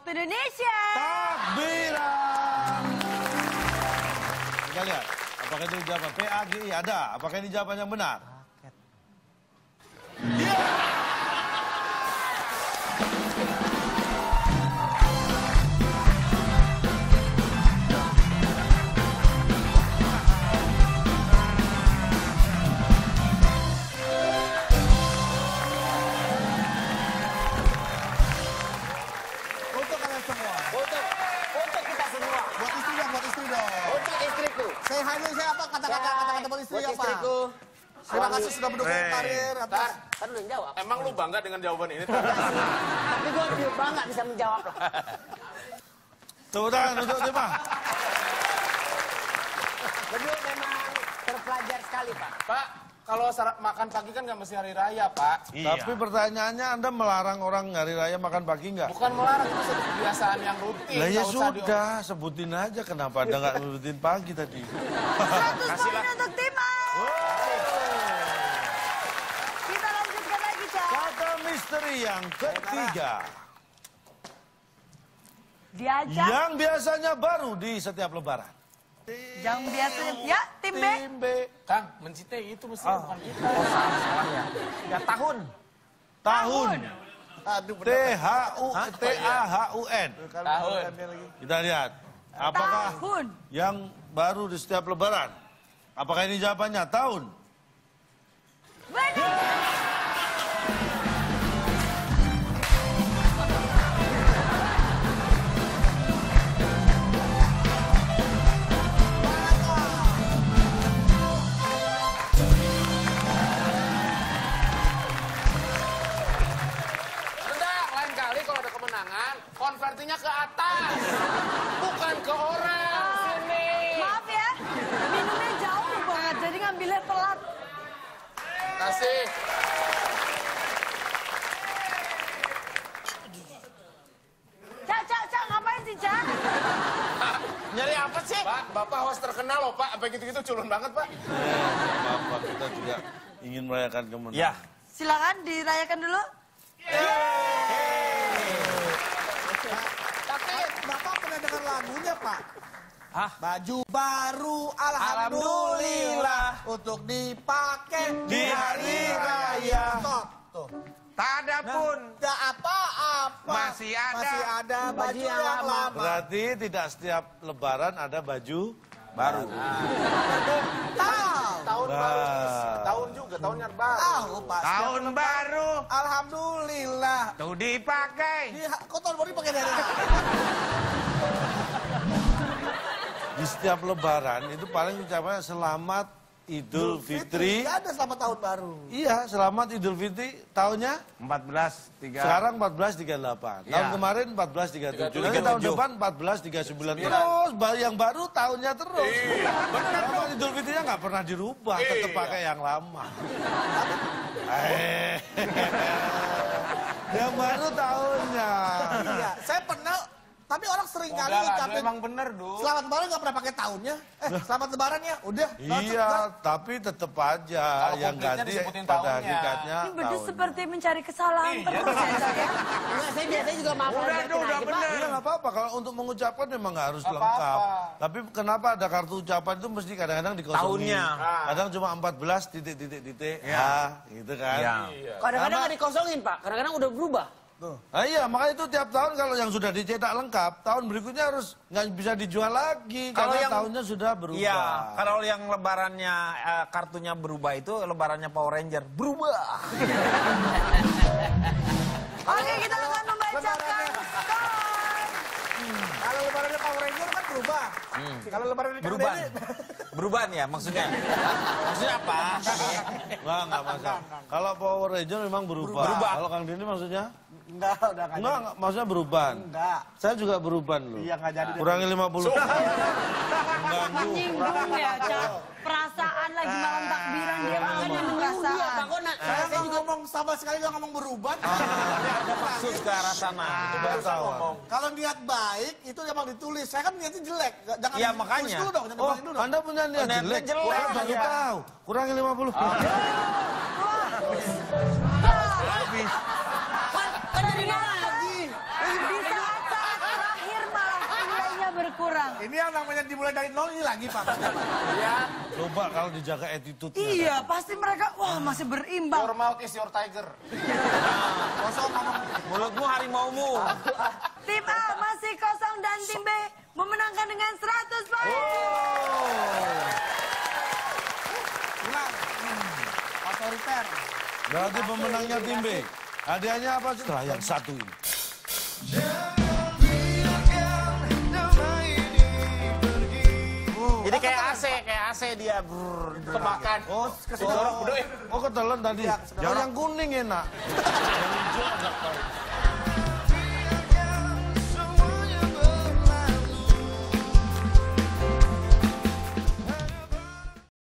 Waktu Indonesia. Takbiran. Kita lihat, apakah ini jawaban PAGI? Ada. Apakah ini jawaban yang benar? Iya. Untuk kalian semua. Untuk kita semua. Buat istri dong. Untuk istriku. Saya hanya saya apa kata-kata buat istri Buat apa? istriku. Terima kasih sudah mendukung karir atas. Kan lu yang jawab. Emang lu bangga dengan jawaban ini? Tapi gue lebih bangga bisa menjawab lah. Tepuk tangan untuk Dima. Beliau memang terpelajar sekali, Pak. Pak, kalau makan pagi kan nggak mesti hari raya, Pak. Tapi pertanyaannya Anda melarang orang hari raya makan pagi nggak? Bukan melarang, itu satu kebiasaan yang rutin. Lah ya Nggak usah sudah, sebutin aja kenapa Anda nggak sebutin pagi tadi. 100 poin untuk Tima. Kita lanjutkan lagi, Cak. Kata misteri yang ketiga. Diajak. Yang biasanya baru di setiap lebaran. Yang biasanya. Ya, tim B. Tim B. Kang, mencintai itu mesti bukan kita. Ya tahun. Tahun. Aduh, T-A-H-U-N. Tahun. Kita lihat. Apakah Tahun. yang baru di setiap lebaran? Apakah ini jawabannya? Tahun. Benar. Rendah, lain kali kalau ada kemenangan, konvertinya ke atas. Bukan ke orang. Sini. Maaf ya, minumnya jauh banget, jadi ngambilnya telat. Kasih. Cak, ngapain sih, Cak? Nyari apa sih? Pak, Bapak host terkenal loh, Pak. Apa gitu-gitu culun banget, Pak. Bapak kita juga ingin merayakan kemenangan. Ya. Silakan dirayakan dulu. Tapi Bapak pernah dengar lagunya, Pak? Hah? Baju baru, alhamdulillah, untuk dipakai Di hari raya. Stop. Tuh. Tak ada pun. Tidak apa-apa. Masih ada. Baju yang lama. Berarti tidak setiap lebaran ada baju baru. Tahun baru. Tahun juga, tahunnya baru. Tahu, Pak. Tahun baru. Alhamdulillah. Tuh dipakai. Kok tahun baru dipakai dari Di setiap lebaran itu paling ucapannya selamat Idul Fitri. Tidak ada selamat tahun baru. Iya, selamat Idul Fitri. Tahunnya 14.3. sekarang 1438. Tahun Iya. kemarin 1437. Nanti 37. tahun depan 1439. Terus yang baru tahunnya terus. Selamat Idul Fitrinya nggak pernah dirubah, tetap pakai yang lama. Yang baru tahunnya. Iya, saya pernah, tapi orang sering kali Enggak lah, ngucapin emang bener, Du. selamat lebaran nggak pernah pakai tahunnya. Selamat lebaran ya, udah. Iya, tapi tetap aja Kalau yang komplitnya ganti disebutin pada tahunnya. hakikatnya Ini berdua tahunnya. seperti mencari kesalahan terus ya, Cak ya. Enggak, saya biasanya juga maaf Udah, aja, Du, udah Pak. bener. Iya nggak apa-apa, kalau untuk mengucapkan memang nggak harus Nggak lengkap. apa-apa. Tapi kenapa ada kartu ucapan itu mesti kadang-kadang dikosongin. Tahunnya. Kadang cuma 14 titik-titik ya, gitu kan. Iya. Kadang-kadang nggak dikosongin, Pak. Kadang-kadang udah berubah. Nah iya, makanya itu tiap tahun kalau yang sudah dicetak lengkap, tahun berikutnya harus nggak bisa dijual lagi Kalau karena yang- tahunnya sudah berubah. Iya, kalau yang lebarannya kartunya berubah itu lebarannya Power Ranger berubah. Oke, kita akan membacakan skor. Kalau lebarannya Power Ranger kan berubah. Kalau lebarannya Kang Berubah. Dede, Berubahan ya maksudnya. Maksudnya apa? Nggak masalah. Kalau Power Ranger memang berubah. Berubah. Kalau Kang Dini maksudnya? enggak, udah nggak Enggak, maksudnya beruban. Enggak. Saya juga beruban loh. Iya, nggak jadi. Kurangi 50. Mengganggu. Menyinggung ya, Cak. Perasaan lagi malam takbiran, dia makanya perasaan. Pak Kona. Saya nggak ngomong sama sekali nggak ngomong beruban. Ada maksud ke arah sana. Wartawan. Kalau niat baik itu emang ditulis. Saya kan niatnya jelek. Jangan Iya, ditulis makanya. dulu dong, jangan Oh, dibalik dulu dong. Anda punya niat Niatnya jelek? jelek, Saya baru iya. tahu. Kurangi 50. Habis. Kan ada lagi. Di saat-saat kurang. Ini yang namanya dimulai dari nol ini lagi, Pak. Iya. Coba kalau dijaga attitude-nya. Iya, pasti mereka, wah masih berimbang. Your mouth is your tiger. Kosong ngomong. Mulutmu harimaumu. Tim A masih kosong dan tim B memenangkan dengan 100 poin. Ulang. Otoriter. Berarti pemenangnya tim B. Hadiahnya apa? Setelah yang satu ini. Jadi kayak AC dia. Kemakan. Oh, ketelan tadi. Yang kuning enak. Yang hijau agak pahit.